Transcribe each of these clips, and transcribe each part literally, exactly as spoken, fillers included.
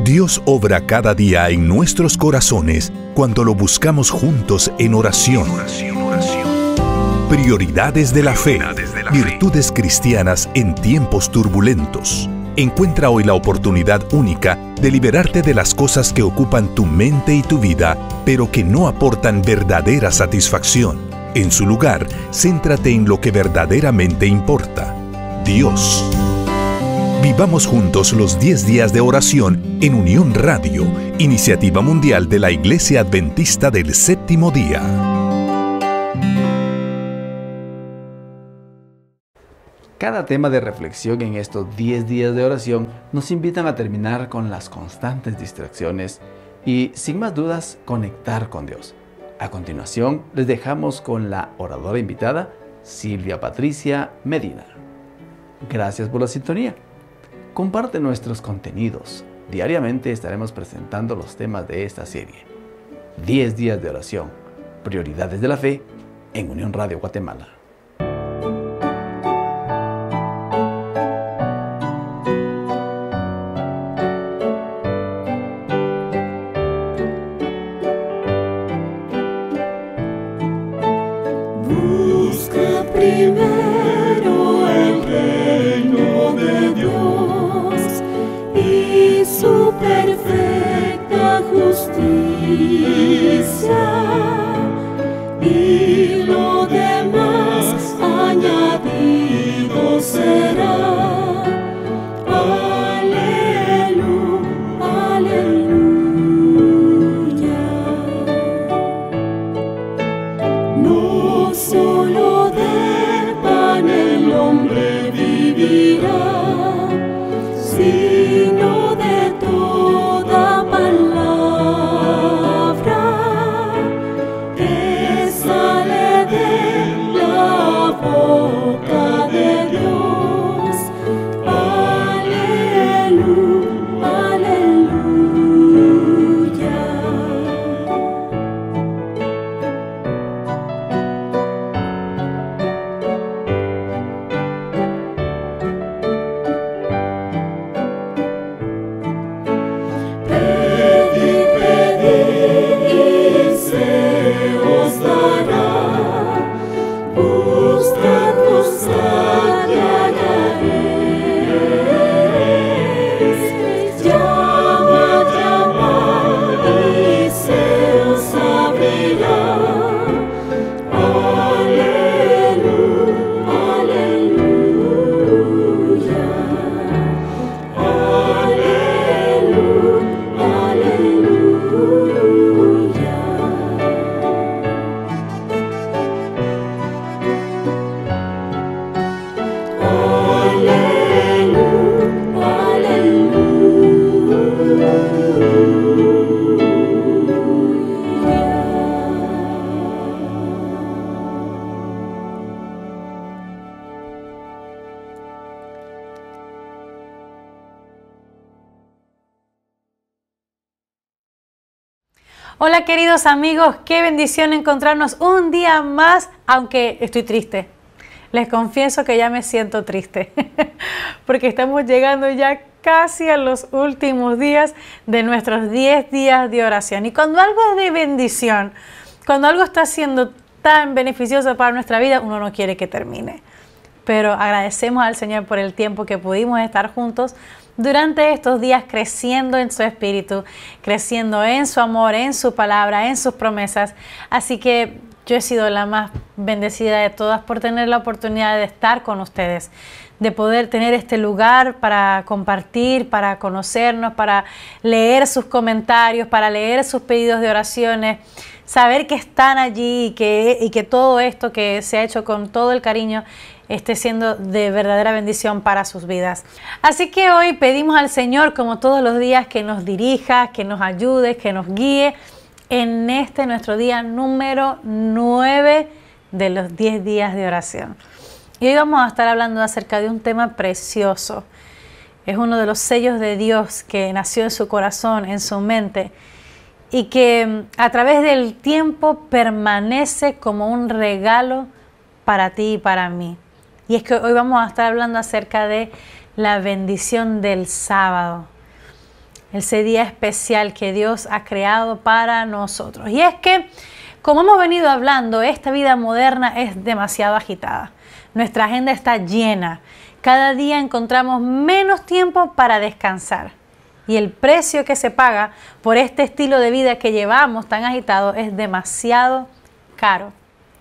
Dios obra cada día en nuestros corazones cuando lo buscamos juntos en oración. Prioridades de la fe. Virtudes cristianas en tiempos turbulentos. Encuentra hoy la oportunidad única de liberarte de las cosas que ocupan tu mente y tu vida, pero que no aportan verdadera satisfacción. En su lugar, céntrate en lo que verdaderamente importa: Dios. Vivamos juntos los diez días de oración en Unión Radio, iniciativa mundial de la Iglesia Adventista del Séptimo Día. Cada tema de reflexión en estos diez días de oración nos invitan a terminar con las constantes distracciones y, sin más dudas, conectar con Dios. A continuación, les dejamos con la oradora invitada, Silvia Patricia Medina. Gracias por la sintonía. Comparte nuestros contenidos. Diariamente estaremos presentando los temas de esta serie. diez días de oración. Prioridades de la fe en Unión Radio Guatemala. Busca primero el reino de Dios y su perfecta justicia, y lo demás añadido será. Aleluya, aleluya. No solo de pan el hombre vivirá, sino de toda palabra que sale de la boca de Dios. Aleluya, aleluya. Pedid, pedid y se os dará. Buscad, buscad y hallaréis. Llamad, llamad y se os abrirá. Aleluya, aleluya. Aleluya, aleluya. Hola queridos amigos, qué bendición encontrarnos un día más, aunque estoy triste. Les confieso que ya me siento triste, porque estamos llegando ya casi a los últimos días de nuestros diez días de oración. Y cuando algo es de bendición, cuando algo está siendo tan beneficioso para nuestra vida, uno no quiere que termine. Pero agradecemos al Señor por el tiempo que pudimos estar juntos durante estos días, creciendo en su espíritu, creciendo en su amor, en su palabra, en sus promesas. Así que yo he sido la más bendecida de todas por tener la oportunidad de estar con ustedes, de poder tener este lugar para compartir, para conocernos, para leer sus comentarios, para leer sus pedidos de oraciones, saber que están allí y que, y que todo esto que se ha hecho con todo el cariño esté siendo de verdadera bendición para sus vidas. Así que hoy pedimos al Señor, como todos los días, que nos dirija, que nos ayude, que nos guíe en este nuestro día número nueve de los diez días de oración. Y hoy vamos a estar hablando acerca de un tema precioso. Es uno de los sellos de Dios que nació en su corazón, en su mente, y que a través del tiempo permanece como un regalo para ti y para mí. Y es que hoy vamos a estar hablando acerca de la bendición del sábado. ese día especial que Dios ha creado para nosotros. Y es que, como hemos venido hablando, esta vida moderna es demasiado agitada. Nuestra agenda está llena. Cada día encontramos menos tiempo para descansar. Y el precio que se paga por este estilo de vida que llevamos tan agitado es demasiado caro.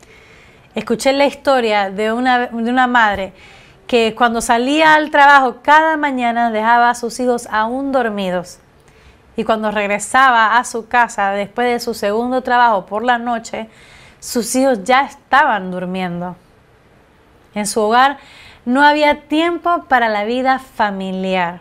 Escuché la historia de una, de una madre que cuando salía al trabajo cada mañana dejaba a sus hijos aún dormidos. Y cuando regresaba a su casa después de su segundo trabajo por la noche, sus hijos ya estaban durmiendo. En su hogar no había tiempo para la vida familiar.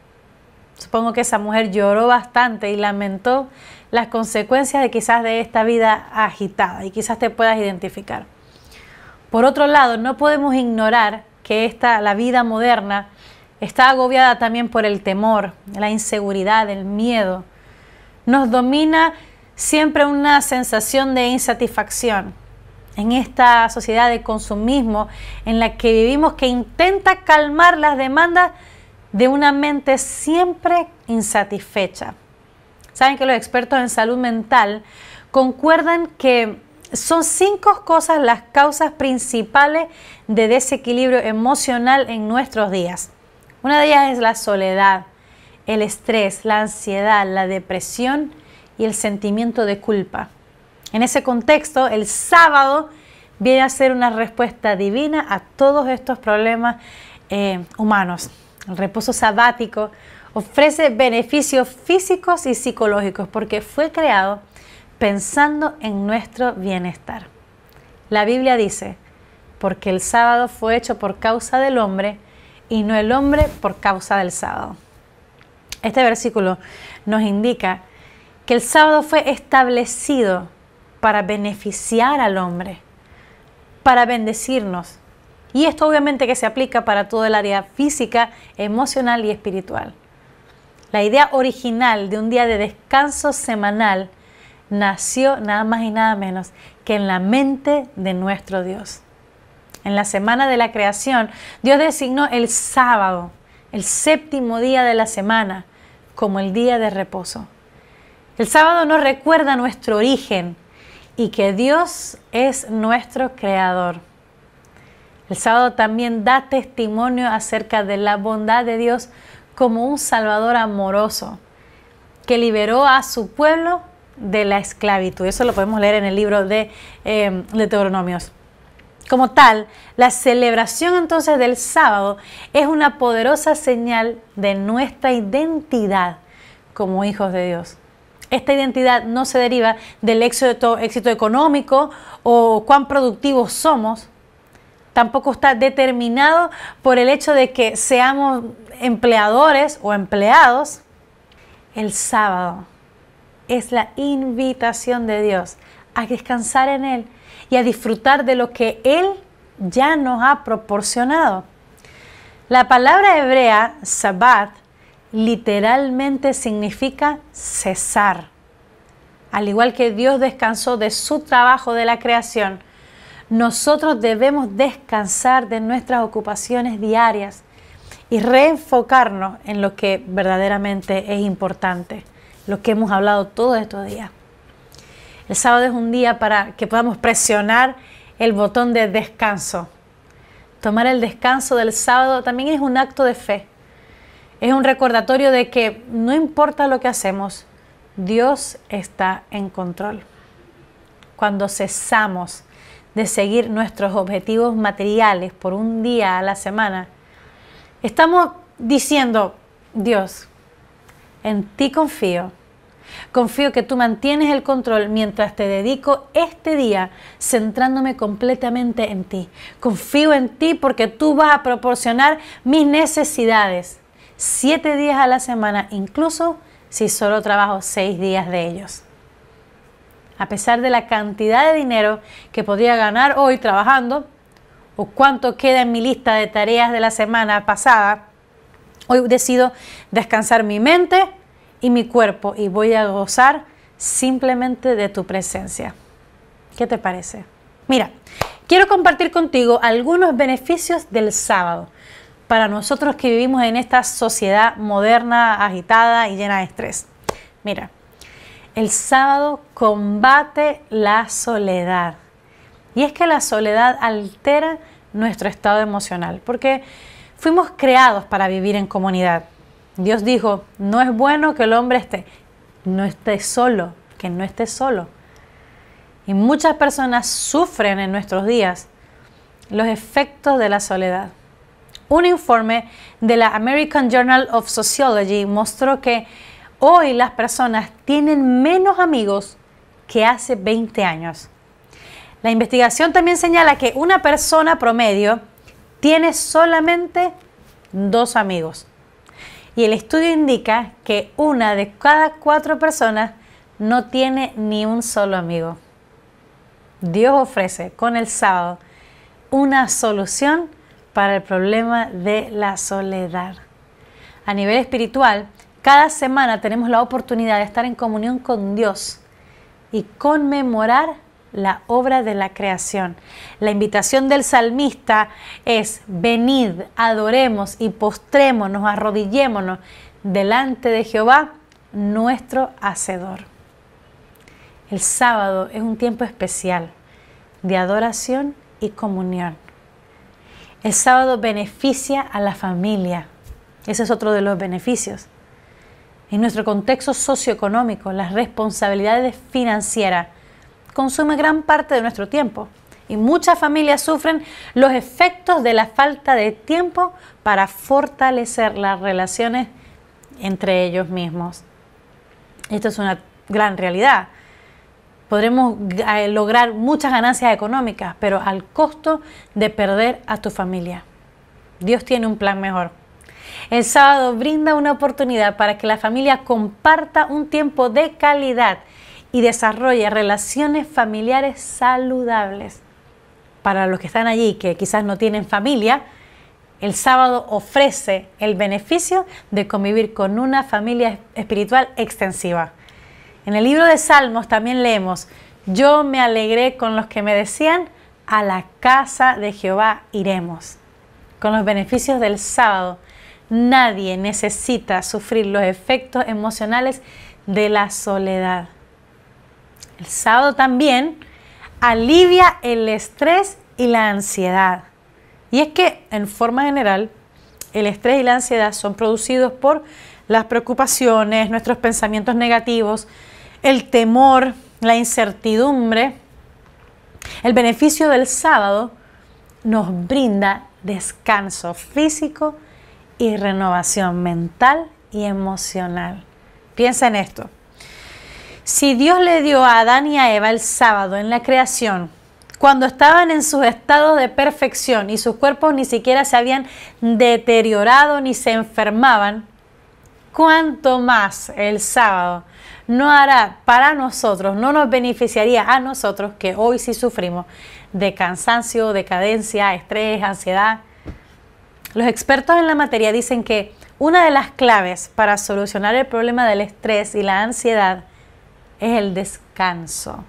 Supongo que esa mujer lloró bastante y lamentó las consecuencias de quizás de esta vida agitada, y quizás te puedas identificar. Por otro lado, no podemos ignorar que esta, la vida moderna está agobiada también por el temor, la inseguridad, el miedo. Nos domina siempre una sensación de insatisfacción en esta sociedad de consumismo en la que vivimos, que intenta calmar las demandas de una mente siempre insatisfecha. Saben que los expertos en salud mental concuerdan que son cinco cosas las causas principales de desequilibrio emocional en nuestros días. Una de ellas es la soledad, el estrés, la ansiedad, la depresión y el sentimiento de culpa. En ese contexto, el sábado viene a ser una respuesta divina a todos estos problemas eh, humanos. El reposo sabático ofrece beneficios físicos y psicológicos porque fue creado pensando en nuestro bienestar. La Biblia dice, porque el sábado fue hecho por causa del hombre y no el hombre por causa del sábado. Este versículo nos indica que el sábado fue establecido para beneficiar al hombre, para bendecirnos. Y esto obviamente que se aplica para todo el área física, emocional y espiritual. La idea original de un día de descanso semanal nació nada más y nada menos que en la mente de nuestro Dios. En la semana de la creación, Dios designó el sábado, el séptimo día de la semana, como el día de reposo. El sábado nos recuerda nuestro origen y que Dios es nuestro creador. El sábado también da testimonio acerca de la bondad de Dios como un Salvador amoroso que liberó a su pueblo de la esclavitud. Eso lo podemos leer en el libro de eh, Deuteronomios. Como tal, la celebración entonces del sábado es una poderosa señal de nuestra identidad como hijos de Dios. Esta identidad no se deriva del éxito, éxito económico o cuán productivos somos. Tampoco está determinado por el hecho de que seamos empleadores o empleados. El sábado es la invitación de Dios a descansar en Él y a disfrutar de lo que Él ya nos ha proporcionado. La palabra hebrea, Sabbat, literalmente significa cesar. Al igual que Dios descansó de su trabajo de la creación, nosotros debemos descansar de nuestras ocupaciones diarias y reenfocarnos en lo que verdaderamente es importante, lo que hemos hablado todos estos días. El sábado es un día para que podamos presionar el botón de descanso. Tomar el descanso del sábado también es un acto de fe. Es un recordatorio de que no importa lo que hacemos, Dios está en control. Cuando cesamos de seguir nuestros objetivos materiales por un día a la semana, estamos diciendo, Dios, en ti confío. Confío que tú mantienes el control mientras te dedico este día centrándome completamente en ti. Confío en ti porque tú vas a proporcionar mis necesidades siete días a la semana, incluso si solo trabajo seis días de ellos. A pesar de la cantidad de dinero que podría ganar hoy trabajando o cuánto queda en mi lista de tareas de la semana pasada, hoy decido descansar mi mente y mi cuerpo y voy a gozar simplemente de tu presencia. ¿Qué te parece? Mira, quiero compartir contigo algunos beneficios del sábado para nosotros que vivimos en esta sociedad moderna, agitada y llena de estrés. Mira, el sábado combate la soledad. Y es que la soledad altera nuestro estado emocional, porque fuimos creados para vivir en comunidad. Dios dijo, no es bueno que el hombre esté, no esté solo, que no esté solo. Y muchas personas sufren en nuestros días los efectos de la soledad. Un informe de la American Journal of Sociology mostró que hoy las personas tienen menos amigos que hace veinte años. La investigación también señala que una persona promedio tiene solamente dos amigos. Y el estudio indica que una de cada cuatro personas no tiene ni un solo amigo. Dios ofrece con el sábado una solución para el problema de la soledad. A nivel espiritual, cada semana tenemos la oportunidad de estar en comunión con Dios y conmemorar la obra de la creación. La invitación del salmista es: venid, adoremos y postrémonos, arrodillémonos delante de Jehová, nuestro Hacedor. El sábado es un tiempo especial de adoración y comunión. El sábado beneficia a la familia. Ese es otro de los beneficios. En nuestro contexto socioeconómico, las responsabilidades financieras consumen gran parte de nuestro tiempo. Y muchas familias sufren los efectos de la falta de tiempo para fortalecer las relaciones entre ellos mismos. Esto es una gran realidad. Podremos lograr muchas ganancias económicas, pero al costo de perder a tu familia. Dios tiene un plan mejor. El sábado brinda una oportunidad para que la familia comparta un tiempo de calidad y desarrolle relaciones familiares saludables. Para los que están allí, que quizás no tienen familia, el sábado ofrece el beneficio de convivir con una familia espiritual extensiva. En el libro de Salmos también leemos: yo me alegré con los que me decían, a la casa de Jehová iremos. Con los beneficios del sábado, nadie necesita sufrir los efectos emocionales de la soledad. El sábado también alivia el estrés y la ansiedad. Y es que, en forma general, el estrés y la ansiedad son producidos por las preocupaciones, nuestros pensamientos negativos, el temor, la incertidumbre. El beneficio del sábado nos brinda descanso físico y renovación mental y emocional. Piensa en esto. Si Dios le dio a Adán y a Eva el sábado en la creación, cuando estaban en sus estados de perfección y sus cuerpos ni siquiera se habían deteriorado ni se enfermaban, ¿cuánto más el sábado no hará para nosotros, no nos beneficiaría a nosotros, que hoy sí sufrimos de cansancio, decadencia, estrés, ansiedad? Los expertos en la materia dicen que una de las claves para solucionar el problema del estrés y la ansiedad es el descanso.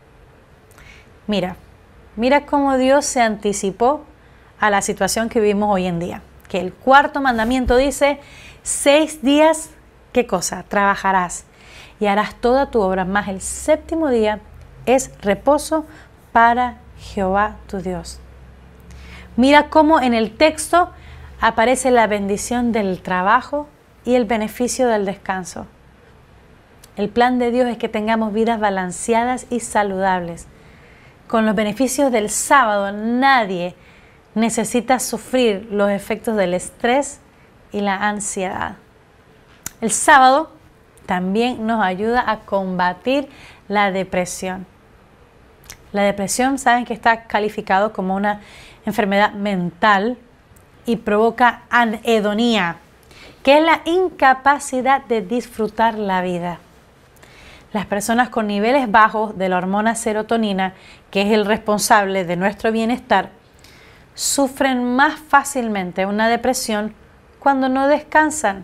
Mira, mira cómo Dios se anticipó a la situación que vivimos hoy en día. Que el cuarto mandamiento dice: seis días, ¿qué cosa? Trabajarás y harás toda tu obra, mas el séptimo día es reposo para Jehová tu Dios. Mira cómo en el texto aparece la bendición del trabajo y el beneficio del descanso. El plan de Dios es que tengamos vidas balanceadas y saludables. Con los beneficios del sábado, nadie necesita sufrir los efectos del estrés y la ansiedad. El sábado también nos ayuda a combatir la depresión. La depresión, saben que está calificado como una enfermedad mental y provoca anhedonía, que es la incapacidad de disfrutar la vida. Las personas con niveles bajos de la hormona serotonina, que es el responsable de nuestro bienestar, sufren más fácilmente una depresión cuando no descansan.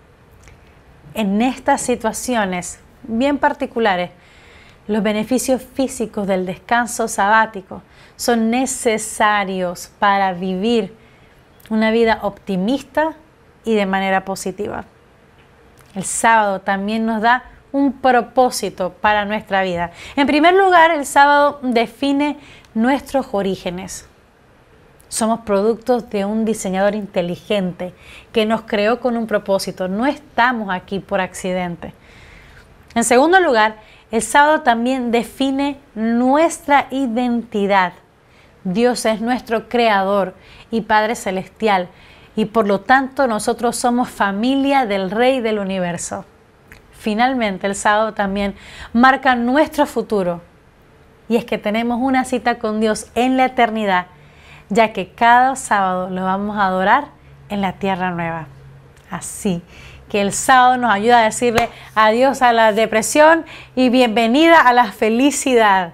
En estas situaciones bien particulares, los beneficios físicos del descanso sabático son necesarios para vivir una vida optimista y de manera positiva. El sábado también nos da un propósito para nuestra vida. En primer lugar, el sábado define nuestros orígenes. Somos productos de un diseñador inteligente que nos creó con un propósito. No estamos aquí por accidente. En segundo lugar, el sábado también define nuestra identidad. Dios es nuestro creador y Padre celestial, y por lo tanto nosotros somos familia del Rey del universo. Finalmente, el sábado también marca nuestro futuro, y es que tenemos una cita con Dios en la eternidad, ya que cada sábado lo vamos a adorar en la tierra nueva. Así que el sábado nos ayuda a decirle adiós a la depresión y bienvenida a la felicidad.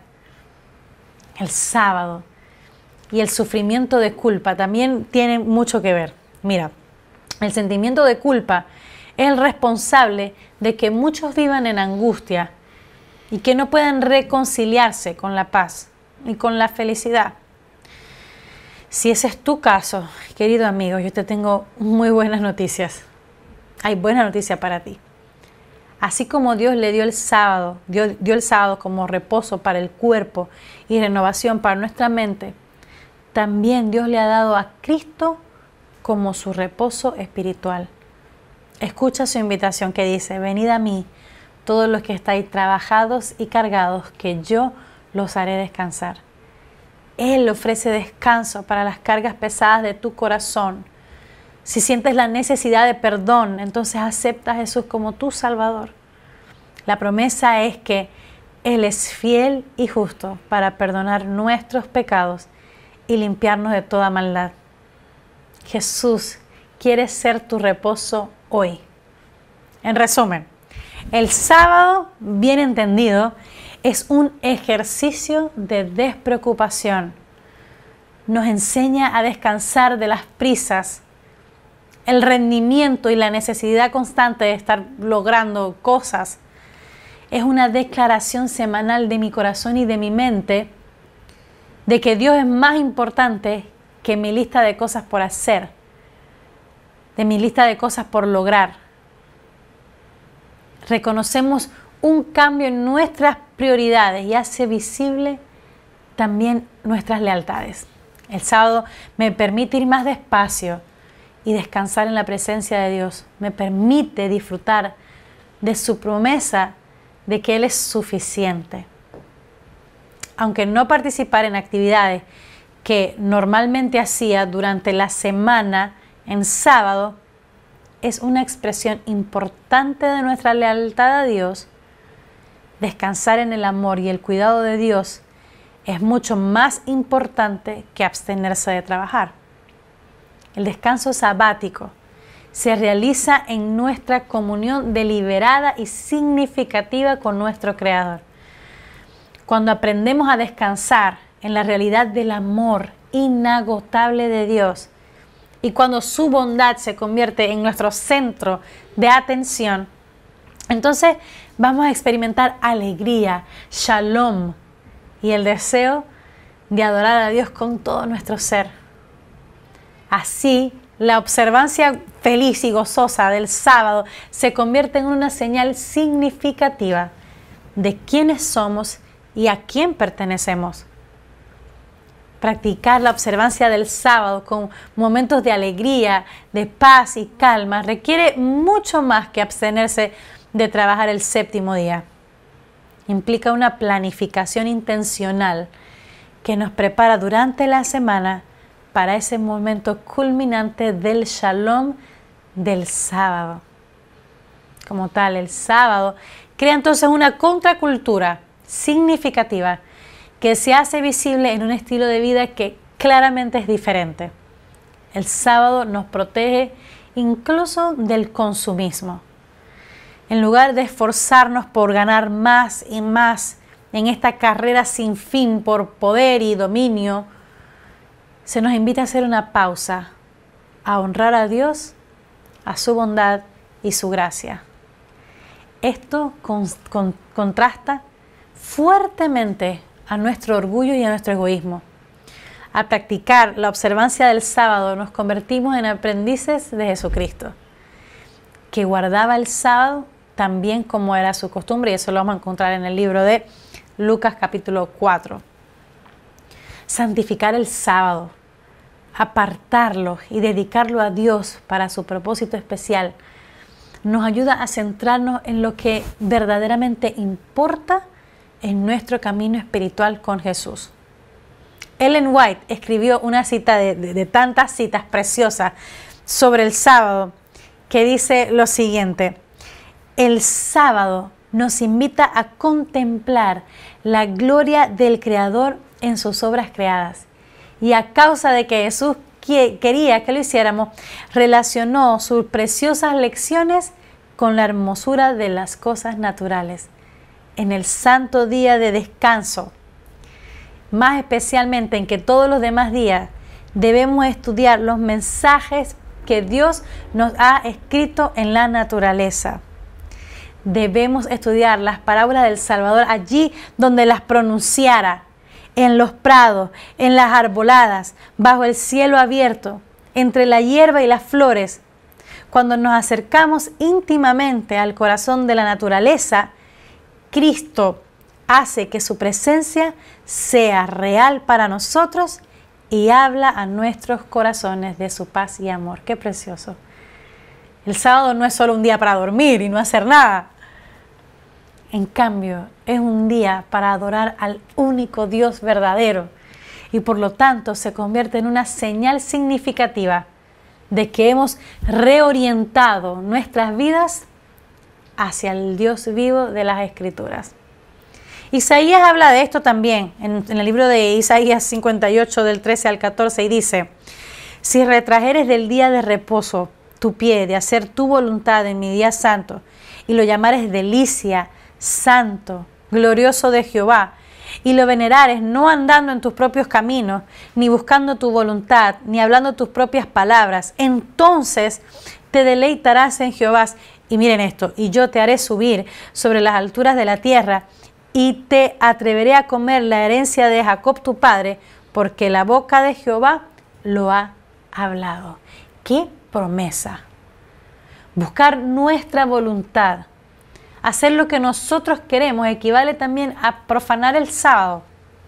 El sábado y el sufrimiento de culpa también tienen mucho que ver. Mira, el sentimiento de culpa es el responsable de que muchos vivan en angustia y que no puedan reconciliarse con la paz y con la felicidad. Si ese es tu caso, querido amigo, yo te tengo muy buenas noticias. Hay buena noticia para ti. Así como Dios le dio el sábado, dio, dio el sábado como reposo para el cuerpo y renovación para nuestra mente, también Dios le ha dado a Cristo como su reposo espiritual. Escucha su invitación que dice: venid a mí, todos los que estáis trabajados y cargados, que yo los haré descansar. Él ofrece descanso para las cargas pesadas de tu corazón. Si sientes la necesidad de perdón, entonces acepta a Jesús como tu Salvador. La promesa es que Él es fiel y justo para perdonar nuestros pecados y limpiarnos de toda maldad. Jesús quiere ser tu reposo hoy. En resumen, el sábado, bien entendido, es un ejercicio de despreocupación. Nos enseña a descansar de las prisas, el rendimiento y la necesidad constante de estar logrando cosas. Es una declaración semanal de mi corazón y de mi mente de que Dios es más importante que mi lista de cosas por hacer, de mi lista de cosas por lograr. Reconocemos un cambio en nuestras prioridades y hace visible también nuestras lealtades. El sábado me permite ir más despacio y descansar en la presencia de Dios. Me permite disfrutar de su promesa de que Él es suficiente. Aunque no participar en actividades que normalmente hacía durante la semana en sábado, es una expresión importante de nuestra lealtad a Dios. Descansar en el amor y el cuidado de Dios es mucho más importante que abstenerse de trabajar. El descanso sabático se realiza en nuestra comunión deliberada y significativa con nuestro Creador. Cuando aprendemos a descansar en la realidad del amor inagotable de Dios y cuando su bondad se convierte en nuestro centro de atención, entonces vamos a experimentar alegría, shalom y el deseo de adorar a Dios con todo nuestro ser. Así, la observancia feliz y gozosa del sábado se convierte en una señal significativa de quiénes somos y a quién pertenecemos. Practicar la observancia del sábado con momentos de alegría, de paz y calma requiere mucho más que abstenerse de trabajar el séptimo día. Implica una planificación intencional que nos prepara durante la semana para ese momento culminante del shalom del sábado. Como tal, el sábado crea entonces una contracultura significativa que se hace visible en un estilo de vida que claramente es diferente. El sábado nos protege incluso del consumismo. En lugar de esforzarnos por ganar más y más en esta carrera sin fin por poder y dominio, se nos invita a hacer una pausa, a honrar a Dios, a su bondad y su gracia. Esto con, con, contrasta fuertemente a nuestro orgullo y a nuestro egoísmo. a practicar la observancia del sábado, nos convertimos en aprendices de Jesucristo, que guardaba el sábado también como era su costumbre, y eso lo vamos a encontrar en el libro de Lucas capítulo cuatro. Santificar el sábado, apartarlo y dedicarlo a Dios para su propósito especial, nos ayuda a centrarnos en lo que verdaderamente importa en nuestro camino espiritual con Jesús. Ellen White escribió una cita de, de, de tantas citas preciosas sobre el sábado que dice lo siguiente: el sábado nos invita a contemplar la gloria del Creador en sus obras creadas. Y a causa de que Jesús que, quería que lo hiciéramos, relacionó sus preciosas lecciones con la hermosura de las cosas naturales. En el santo día de descanso, más especialmente en que todos los demás días, debemos estudiar los mensajes que Dios nos ha escrito en la naturaleza. Debemos estudiar las parábolas del Salvador allí donde las pronunciara, en los prados, en las arboladas, bajo el cielo abierto, entre la hierba y las flores. Cuando nos acercamos íntimamente al corazón de la naturaleza, Cristo hace que su presencia sea real para nosotros y habla a nuestros corazones de su paz y amor. ¡Qué precioso! El sábado no es solo un día para dormir y no hacer nada. En cambio, es un día para adorar al único Dios verdadero y por lo tanto se convierte en una señal significativa de que hemos reorientado nuestras vidas hacia el Dios vivo de las Escrituras. Isaías habla de esto también en, en el libro de Isaías cincuenta y ocho del trece al catorce y dice: si retrajeres del día de reposo tu pie de hacer tu voluntad en mi día santo y lo llamares delicia, santo, glorioso de Jehová, y lo venerares no andando en tus propios caminos, ni buscando tu voluntad, ni hablando tus propias palabras, entonces te deleitarás en Jehová. Y miren esto: y yo te haré subir sobre las alturas de la tierra, y te atreveré a comer la herencia de Jacob tu padre, porque la boca de Jehová lo ha hablado. ¡Qué promesa! Buscar nuestra voluntad, hacer lo que nosotros queremos, equivale también a profanar el sábado.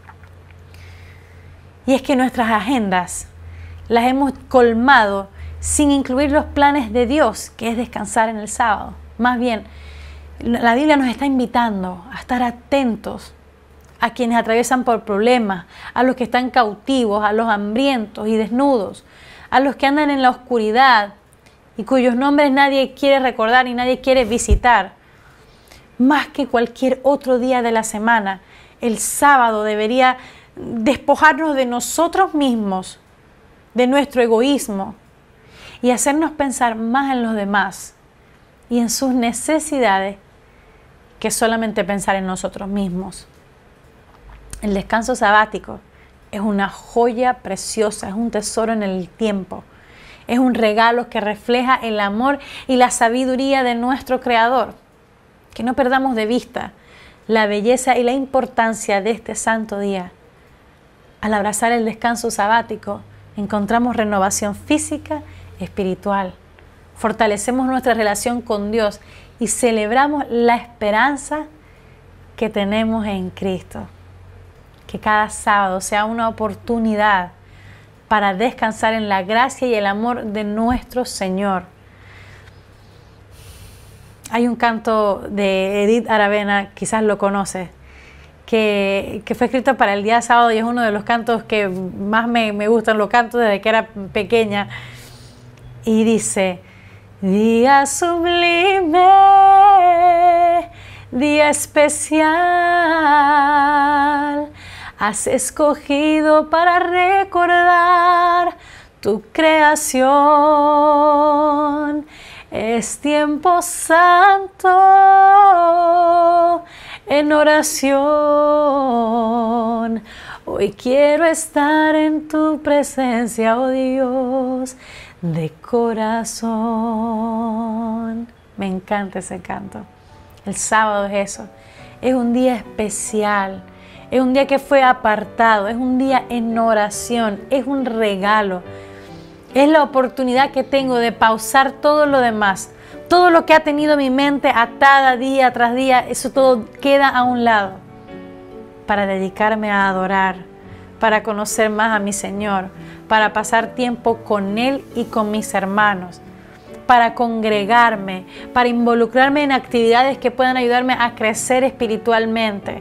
Y es que nuestras agendas las hemos colmado sin incluir los planes de Dios, que es descansar en el sábado. Más bien, la Biblia nos está invitando a estar atentos a quienes atraviesan por problemas, a los que están cautivos, a los hambrientos y desnudos, a los que andan en la oscuridad y cuyos nombres nadie quiere recordar y nadie quiere visitar. Más que cualquier otro día de la semana, el sábado debería despojarnos de nosotros mismos, de nuestro egoísmo y hacernos pensar más en los demás y en sus necesidades que solamente pensar en nosotros mismos. El descanso sabático es una joya preciosa, es un tesoro en el tiempo. Es un regalo que refleja el amor y la sabiduría de nuestro Creador. Que no perdamos de vista la belleza y la importancia de este santo día. Al abrazar el descanso sabático, encontramos renovación física y espiritual. Fortalecemos nuestra relación con Dios y celebramos la esperanza que tenemos en Cristo. Que cada sábado sea una oportunidad para descansar en la gracia y el amor de nuestro Señor. Hay un canto de Edith Aravena, quizás lo conoces, que, que fue escrito para el día sábado y es uno de los cantos que más me, me gustan, lo canto desde que era pequeña. Y dice: día sublime, día especial, has escogido para recordar tu creación. Es tiempo santo en oración. Hoy quiero estar en tu presencia, oh Dios, de corazón. Me encanta ese canto. El sábado es eso. Es un día especial. Es un día que fue apartado, es un día en oración, es un regalo. Es la oportunidad que tengo de pausar todo lo demás. Todo lo que ha tenido mi mente atada día tras día, eso todo queda a un lado para dedicarme a adorar, para conocer más a mi Señor, para pasar tiempo con Él y con mis hermanos, para congregarme, para involucrarme en actividades que puedan ayudarme a crecer espiritualmente.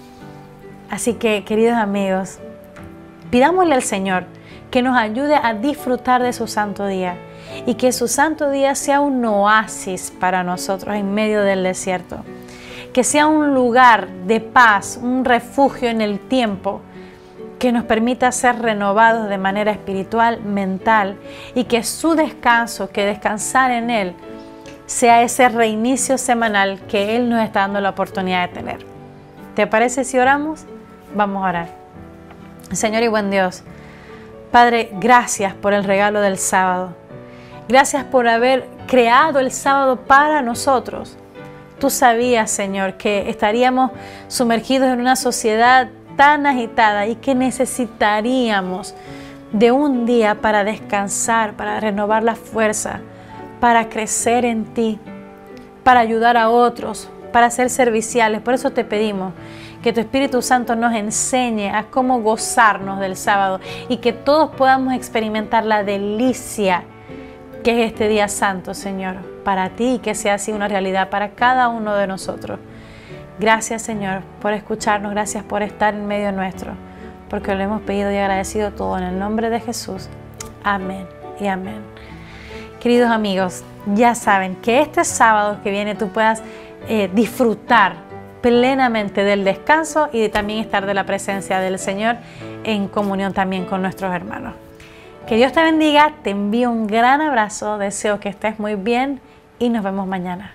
Así que, queridos amigos, pidámosle al Señor que nos ayude a disfrutar de su santo día y que su santo día sea un oasis para nosotros en medio del desierto, que sea un lugar de paz, un refugio en el tiempo, que nos permita ser renovados de manera espiritual, mental, y que su descanso, que descansar en Él, sea ese reinicio semanal que Él nos está dando la oportunidad de tener. ¿Te parece si oramos? Vamos a orar. Señor y buen Dios, Padre, gracias por el regalo del sábado. Gracias por haber creado el sábado para nosotros. Tú sabías, Señor, que estaríamos sumergidos en una sociedad tan agitada y que necesitaríamos de un día para descansar, para renovar la fuerza, para crecer en ti, para ayudar a otros, para ser serviciales. Por eso te pedimos que tu Espíritu Santo nos enseñe a cómo gozarnos del sábado y que todos podamos experimentar la delicia que es este día santo, Señor, para ti, y que sea así una realidad para cada uno de nosotros. Gracias, Señor, por escucharnos, gracias por estar en medio nuestro, porque lo hemos pedido y agradecido todo en el nombre de Jesús. Amén y amén. Queridos amigos, ya saben que este sábado que viene tú puedas eh, disfrutar plenamente del descanso y de también estar de la presencia del Señor en comunión también con nuestros hermanos. Que Dios te bendiga, te envío un gran abrazo, deseo que estés muy bien y nos vemos mañana.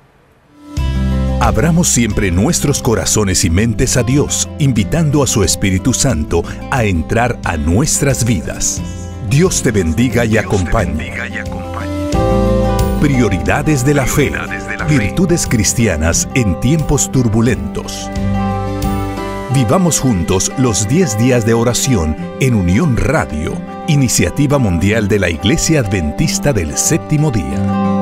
Abramos siempre nuestros corazones y mentes a Dios, invitando a su Espíritu Santo a entrar a nuestras vidas. Dios te bendiga y acompañe. Prioridades de la fe. Virtudes cristianas en tiempos turbulentos. Vivamos juntos los diez días de oración en Unión Radio, iniciativa mundial de la Iglesia Adventista del Séptimo Día.